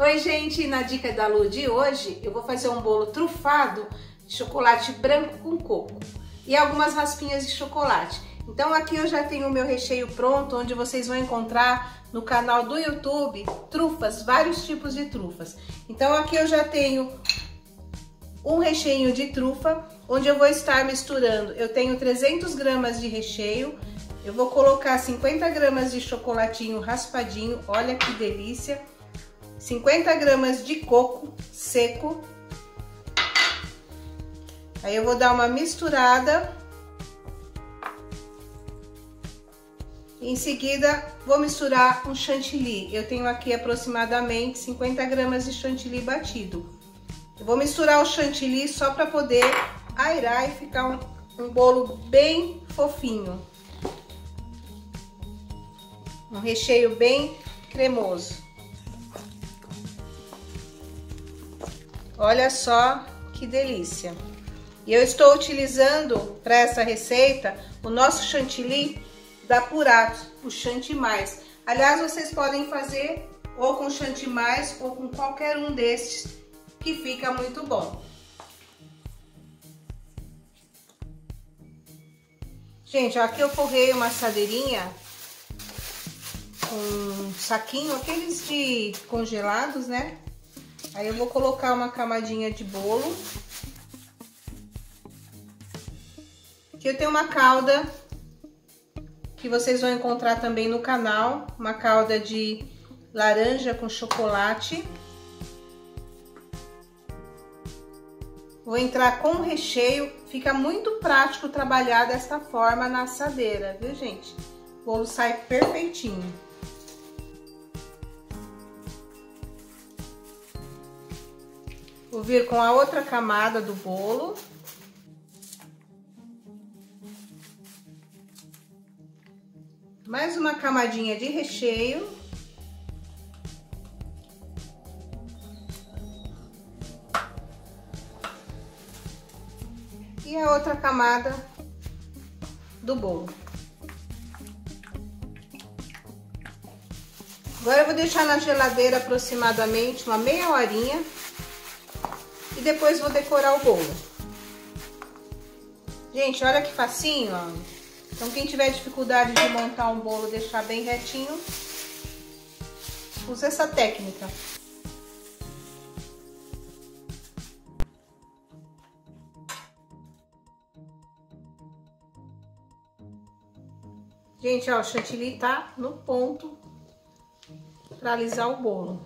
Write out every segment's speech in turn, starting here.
Oi gente, na dica da Lu de hoje eu vou fazer um bolo trufado de chocolate branco com coco e algumas raspinhas de chocolate. Então aqui eu já tenho o meu recheio pronto, onde vocês vão encontrar no canal do YouTube trufas, vários tipos de trufas. Então aqui eu já tenho um recheio de trufa, onde eu vou estar misturando. Eu tenho 300 gramas de recheio, eu vou colocar 50 gramas de chocolatinho raspadinho, olha que delícia. 50 gramas de coco seco. Aí eu vou dar uma misturada. Em seguida, vou misturar um chantilly. Eu tenho aqui aproximadamente 50 gramas de chantilly batido. Eu vou misturar o chantilly só para poder airar e ficar um bolo bem fofinho. Um recheio bem cremoso. Olha só que delícia! E eu estou utilizando para essa receita o nosso chantilly da Purato, o Chantimais. Aliás, vocês podem fazer ou com Chantimais ou com qualquer um destes, que fica muito bom. Gente, ó, aqui eu forrei uma assadeirinha com um saquinho, aqueles de congelados, né? Aí eu vou colocar uma camadinha de bolo. Aqui eu tenho uma calda que vocês vão encontrar também no canal, uma calda de laranja com chocolate. Vou entrar com o recheio, fica muito prático trabalhar desta forma na assadeira, viu gente? O bolo sai perfeitinho. Vou vir com a outra camada do bolo. Mais uma camadinha de recheio. E a outra camada do bolo. Agora eu vou deixar na geladeira aproximadamente uma meia horinha. E depois vou decorar o bolo. Gente, olha que facinho, ó. Então quem tiver dificuldade de montar um bolo, deixar bem retinho, usa essa técnica. Gente, ó, o chantilly tá no ponto para alisar o bolo.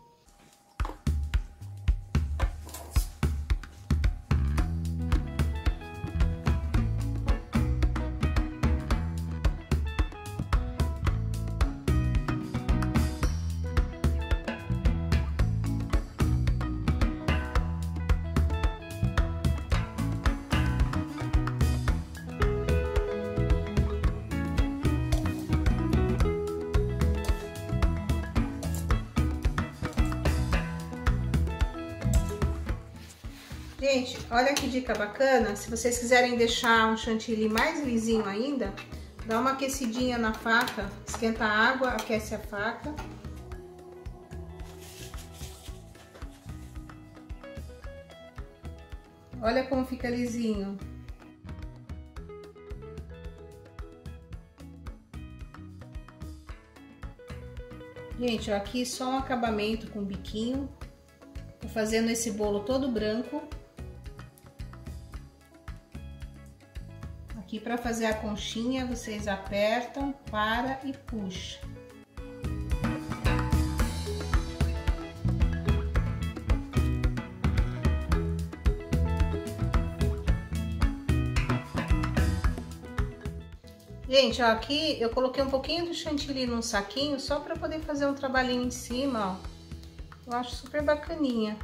Gente, olha que dica bacana, se vocês quiserem deixar um chantilly mais lisinho ainda, dá uma aquecidinha na faca, esquenta a água, aquece a faca. Olha como fica lisinho. Gente, ó, aqui só um acabamento com biquinho. Tô fazendo esse bolo todo branco. Aqui para fazer a conchinha, vocês apertam, para e puxa. Gente, ó, aqui eu coloquei um pouquinho do chantilly num saquinho, só para poder fazer um trabalhinho em cima, ó. Eu acho super bacaninha.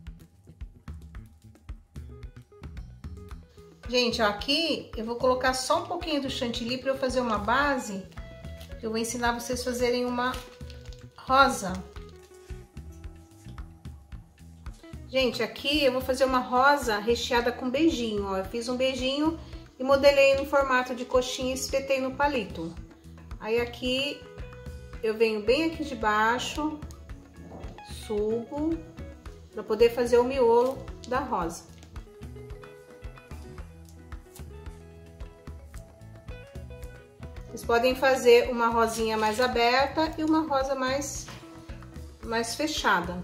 Gente, ó, aqui eu vou colocar só um pouquinho do chantilly para eu fazer uma base. Eu vou ensinar vocês a fazerem uma rosa. Gente, aqui eu vou fazer uma rosa recheada com beijinho, ó. Eu fiz um beijinho e modelei no formato de coxinha e espetei no palito. Aí aqui eu venho bem aqui de baixo, subo para poder fazer o miolo da rosa. Vocês podem fazer uma rosinha mais aberta e uma rosa mais fechada.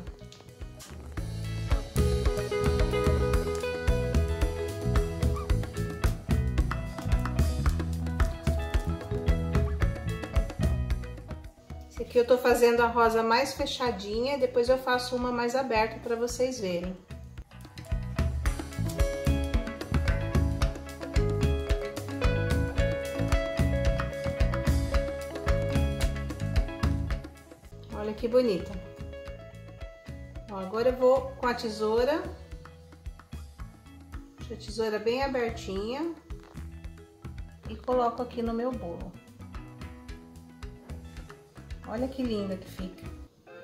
Esse aqui eu tô fazendo a rosa mais fechadinha, depois eu faço uma mais aberta para vocês verem. Olha que bonita. Ó, agora eu vou com a tesoura, deixo a tesoura bem abertinha e coloco aqui no meu bolo. Olha que linda que fica.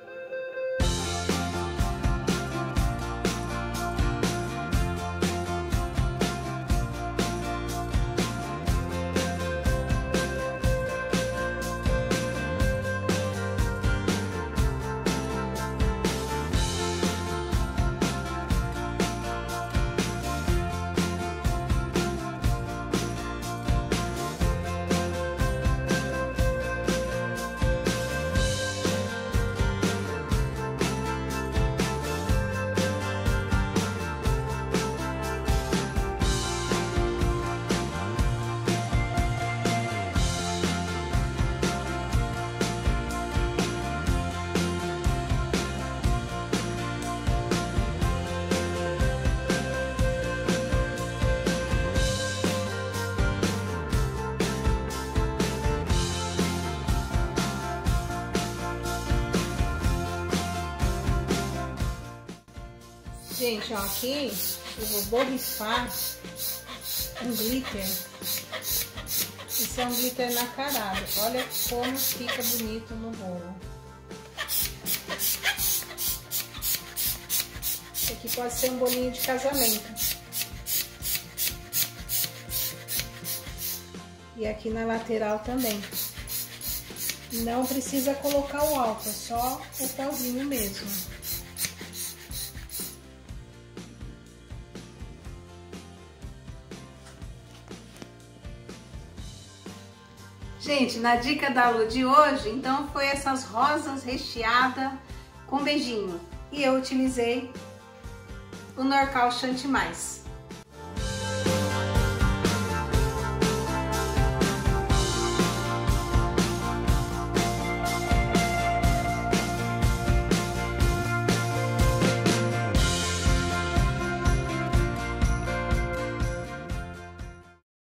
Gente, ó, aqui eu vou borrifar um glitter. Esse é um glitter nacarado. Olha como fica bonito no bolo. Esse aqui pode ser um bolinho de casamento. E aqui na lateral também. Não precisa colocar o alto, é só o pauzinho mesmo. Gente, na dica da Lu de hoje, então, foi essas rosas recheadas com beijinho. E eu utilizei o Norcal Chante Mais.